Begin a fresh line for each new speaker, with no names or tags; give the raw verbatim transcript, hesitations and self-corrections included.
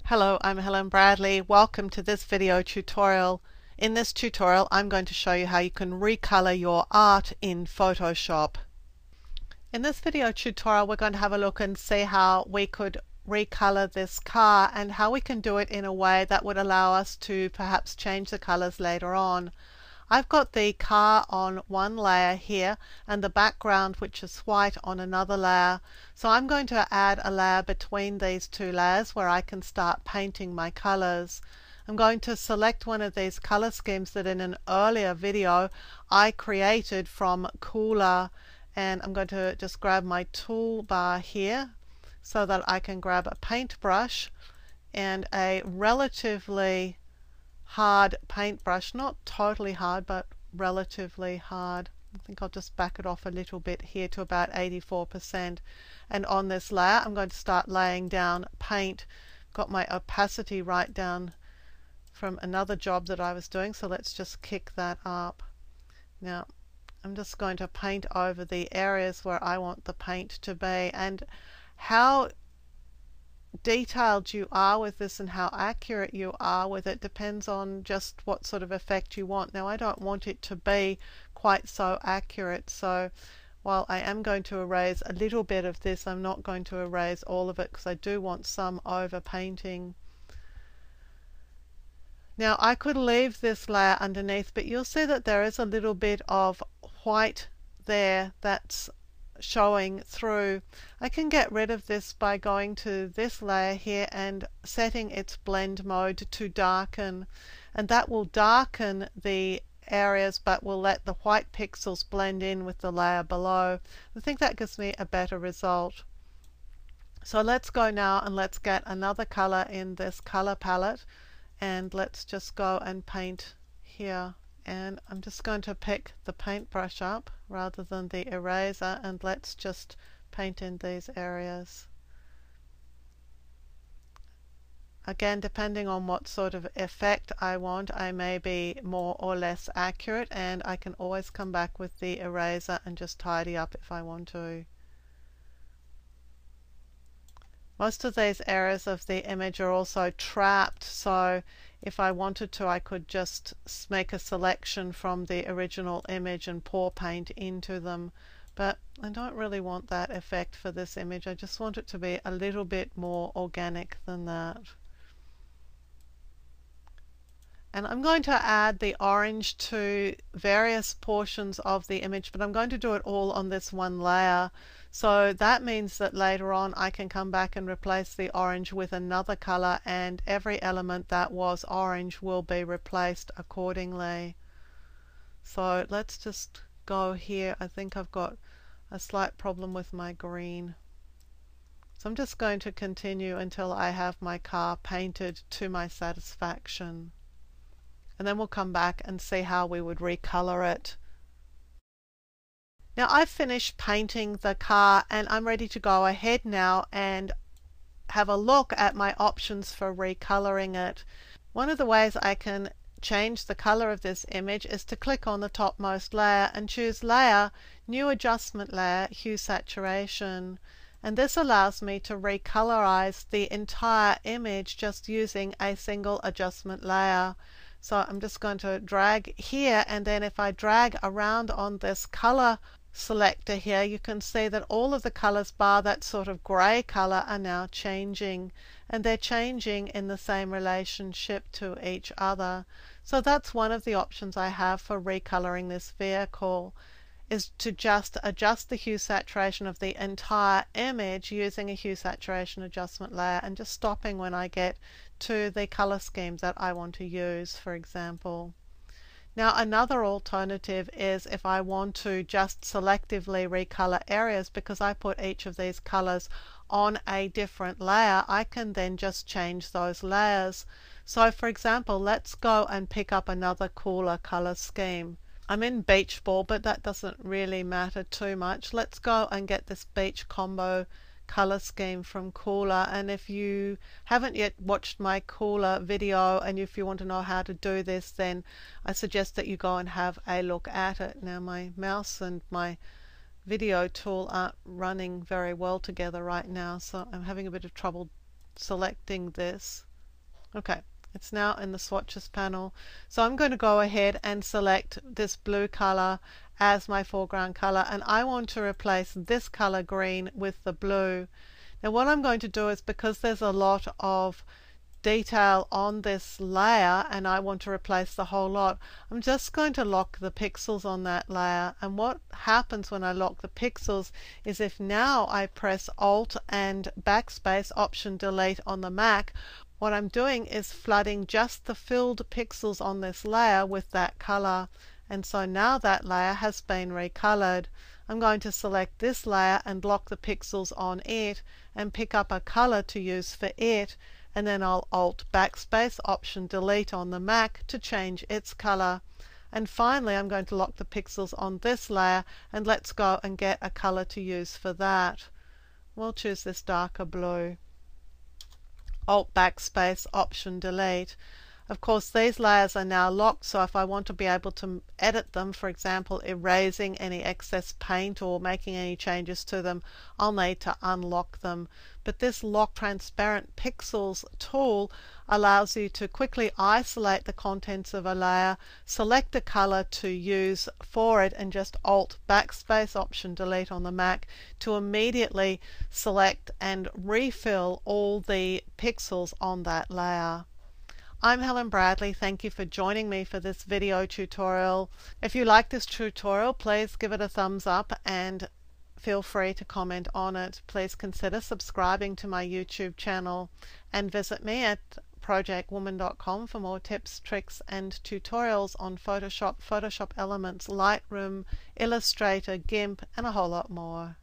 Hello, I'm Helen Bradley. Welcome to this video tutorial. In this tutorial, I'm going to show you how you can recolor your art in Photoshop. In this video tutorial, we're going to have a look and see how we could recolor this car and how we can do it in a way that would allow us to perhaps change the colors later on. I've got the car on one layer here and the background, which is white, on another layer. So I'm going to add a layer between these two layers where I can start painting my colors. I'm going to select one of these color schemes that in an earlier video I created from Recolor, and I'm going to just grab my toolbar here so that I can grab a paintbrush and a relatively hard paintbrush, not totally hard but relatively hard. I think I'll just back it off a little bit here to about eighty-four percent, and on this layer I'm going to start laying down paint. Got my opacity right down from another job that I was doing, so let's just kick that up. Now I'm just going to paint over the areas where I want the paint to be, and how detailed you are with this and how accurate you are with it depends on just what sort of effect you want. Now I don't want it to be quite so accurate, so while I am going to erase a little bit of this, I'm not going to erase all of it because I do want some over painting. Now I could leave this layer underneath, but you'll see that there is a little bit of white there that's showing through. I can get rid of this by going to this layer here and setting its blend mode to darken, and that will darken the areas but will let the white pixels blend in with the layer below. I think that gives me a better result. So let's go now and let's get another color in this color palette, and let's just go and paint here. And I'm just going to pick the paintbrush up rather than the eraser, and let's just paint in these areas. Again, depending on what sort of effect I want, I may be more or less accurate, and I can always come back with the eraser and just tidy up if I want to. Most of these areas of the image are also trapped, so if I wanted to, I could just make a selection from the original image and pour paint into them. But I don't really want that effect for this image. I just want it to be a little bit more organic than that. And I'm going to add the orange to various portions of the image, but I'm going to do it all on this one layer. So that means that later on I can come back and replace the orange with another color, and every element that was orange will be replaced accordingly. So let's just go here. I think I've got a slight problem with my green. So I'm just going to continue until I have my car painted to my satisfaction. And then we'll come back and see how we would recolor it. Now I've finished painting the car and I'm ready to go ahead now and have a look at my options for recoloring it. One of the ways I can change the color of this image is to click on the topmost layer and choose Layer, New Adjustment Layer, Hue Saturation. And this allows me to recolorize the entire image just using a single adjustment layer. So I'm just going to drag here, and then if I drag around on this color selector here, you can see that all of the colors bar that sort of gray color are now changing, and they're changing in the same relationship to each other. So that's one of the options I have for recoloring this vehicle, is to just adjust the hue saturation of the entire image using a hue saturation adjustment layer and just stopping when I get to the color schemes that I want to use, for example. Now another alternative is if I want to just selectively recolor areas, because I put each of these colors on a different layer, I can then just change those layers. So for example, let's go and pick up another cooler color scheme. I'm in Beach Ball, but that doesn't really matter too much. Let's go and get this Beach Combo color scheme from Recolor, and if you haven't yet watched my Recolor video and if you want to know how to do this, then I suggest that you go and have a look at it. Now my mouse and my video tool aren't running very well together right now, so I'm having a bit of trouble selecting this. Okay, it's now in the swatches panel. So I'm going to go ahead and select this blue color as my foreground color, and I want to replace this color green with the blue. Now what I'm going to do is, because there's a lot of detail on this layer and I want to replace the whole lot, I'm just going to lock the pixels on that layer. And what happens when I lock the pixels is, if now I press Alt and Backspace Option Delete on the Mac, what I'm doing is flooding just the filled pixels on this layer with that color. And so now that layer has been recolored. I'm going to select this layer and lock the pixels on it and pick up a color to use for it, and then I'll Alt Backspace Option Delete on the Mac to change its color. And finally I'm going to lock the pixels on this layer, and let's go and get a color to use for that. We'll choose this darker blue. Alt Backspace Option Delete. Of course, these layers are now locked, so if I want to be able to edit them, for example erasing any excess paint or making any changes to them, I'll need to unlock them. But this Lock Transparent Pixels tool allows you to quickly isolate the contents of a layer, select a color to use for it, and just Alt Backspace Option Delete on the Mac to immediately select and refill all the pixels on that layer. I'm Helen Bradley. Thank you for joining me for this video tutorial. If you like this tutorial, please give it a thumbs up and feel free to comment on it. Please consider subscribing to my YouTube channel and visit me at project woman dot com for more tips, tricks and tutorials on Photoshop, Photoshop Elements, Lightroom, Illustrator, GIMP and a whole lot more.